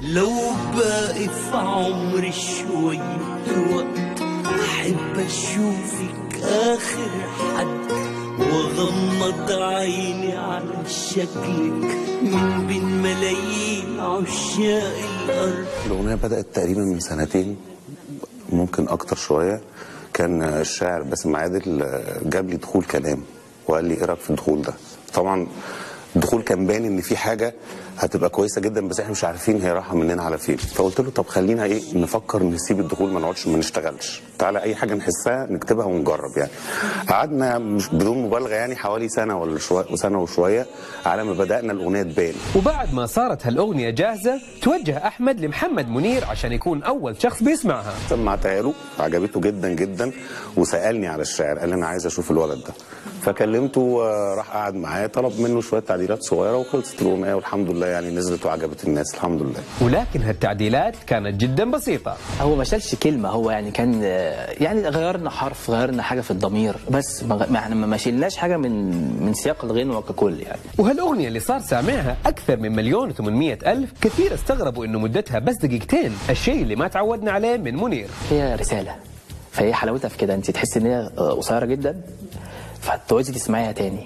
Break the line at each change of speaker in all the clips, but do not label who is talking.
لو باقي في عمري شوية وقت أحب أشوفك آخر حد وأغمض عيني على شكلك من بين ملايين عشاق الأرض.
الأغنية بدأت تقريبا من سنتين، ممكن أكتر شوية. كان الشاعر باسم عادل جاب لي دخول كلام وقال لي إيه رأيك في الدخول ده؟ طبعا الدخول كان باين ان في حاجه هتبقى كويسه جدا، بس احنا مش عارفين هي رايحه مننا على فين. فقلت له طب خلينا نفكر نسيب الدخول، ما نقعدش ما نشتغلش، تعالى اي حاجه نحسها نكتبها ونجرب. يعني قعدنا مش بدون مبالغه يعني حوالي سنه ولا سنه وشويه على ما بدانا الاغنيه تبان.
وبعد ما صارت هالاغنيه جاهزه توجه احمد لمحمد منير عشان يكون اول شخص بيسمعها.
سمعتها له عجبته جدا جدا وسالني على الشعر، قال لي انا عايز اشوف الولد ده. فكلمته راح قعد معاه، طلب منه شويه تعديلات صغيره وخلصت الاغنيه والحمد لله يعني نزلت وعجبت الناس الحمد لله.
ولكن هالتعديلات كانت جدا بسيطه.
هو ما شالش كلمه، هو يعني كان يعني غيرنا حرف، غيرنا حاجه في الضمير، بس ما شلناش حاجه من سياق الغنوه ككل يعني.
وهالاغنيه اللي صار سامعها اكثر من 1,800,000، كثير استغربوا انه مدتها بس دقيقتين، الشيء اللي ما تعودنا عليه من منير.
هي رساله، فهي حلاوتها في كده، انت تحس ان هي قصيره جدا فتعوزي تسمعيها تاني،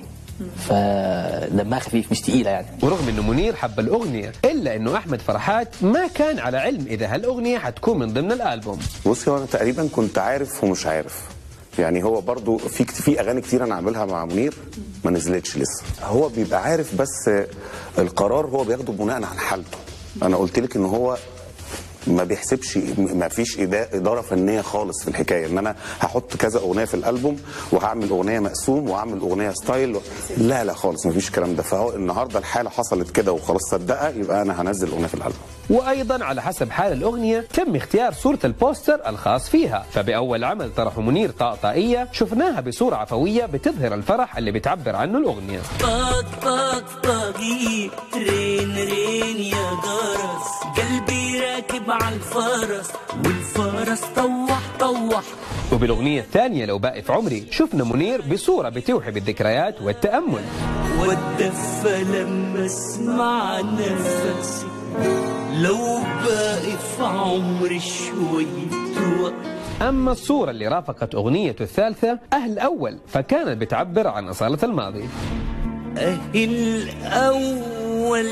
فدمها خفيف مش تقيله يعني.
ورغم انه منير حب الاغنيه الا انه احمد فرحات ما كان على علم اذا هالاغنيه حتكون من ضمن الالبوم.
بصي هو انا تقريبا كنت عارف ومش عارف، يعني هو برضو في اغاني كتير انا عاملها مع منير ما نزلتش لسه، هو بيبقى عارف بس القرار هو بياخده بناء على حالته. انا قلت لك ان هو ما بيحسبش، ما فيش اداره فنيه خالص في الحكايه ان انا هحط كذا اغنيه في الالبوم وهعمل اغنيه مقسوم وهعمل اغنيه ستايل، لا خالص ما فيش الكلام ده. فهو النهارده الحاله حصلت كده وخلاص صدقها، يبقى انا هنزل اغنيه في الالبوم.
وايضا على حسب حال الاغنيه تم اختيار صوره البوستر الخاص فيها. فباول عمل طرحه منير طاقطائيه شفناها بصوره عفويه بتظهر الفرح اللي بتعبر عنه الاغنيه.
طاق طاق طاقي رين رين يا جرس، قلبي راكب على الفرس والفرس طوح طوح.
وبالاغنيه الثانيه لو باقي في عمري شفنا منير بصوره بتوحي بالذكريات والتامل.
والدفى لما اسمع نفسي لو باقي في عمري شويه وقت.
اما الصوره اللي رافقت اغنيته الثالثه اهل اول فكانت بتعبر عن اصاله الماضي.
اهل اول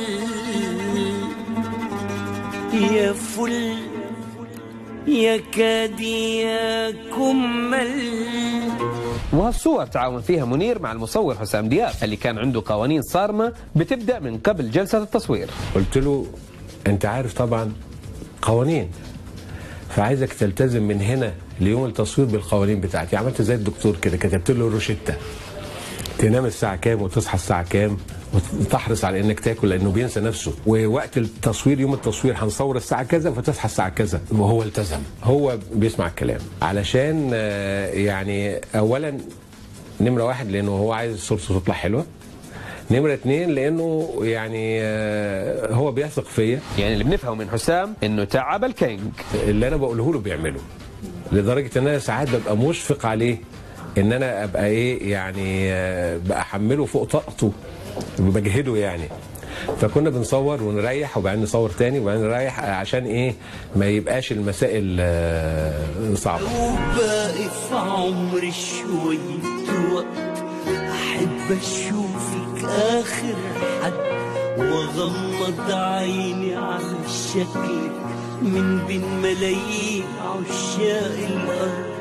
يا فل يا كادي يا كمل.
وهالصور تعاون فيها منير مع المصور حسام دياب اللي كان عنده قوانين صارمه بتبدا من قبل جلسه التصوير.
قلت له انت عارف طبعا قوانين، فعايزك تلتزم من هنا ليوم التصوير بالقوانين بتاعتي. عملت زي الدكتور كده، كتبت له روشته تنام الساعه كام وتصحى الساعه كام وتحرص على انك تاكل لانه بينسى نفسه، ووقت التصوير يوم التصوير هنصور الساعه كذا فتصحى الساعه كذا. وهو التزم، هو بيسمع الكلام علشان يعني اولا نمره واحد لانه هو عايز صورته تطلع حلوه، نمرة 2 لانه يعني هو بيثق فيا.
يعني اللي بنفهمه من حسام انه تعب الكينج،
اللي انا بقوله له بيعمله، لدرجه ان انا ساعات ببقى مشفق عليه ان انا ابقى يعني بحمله فوق طاقته وبجهده يعني. فكنا بنصور ونريح وبعدين نصور تاني وبعدين نريح عشان ما يبقاش المسائل صعبه.
لو باقي في عمري شويه وقت احب اشوفك اخر حد واغمض عيني على شكلك من بين ملايين عشاق الارض.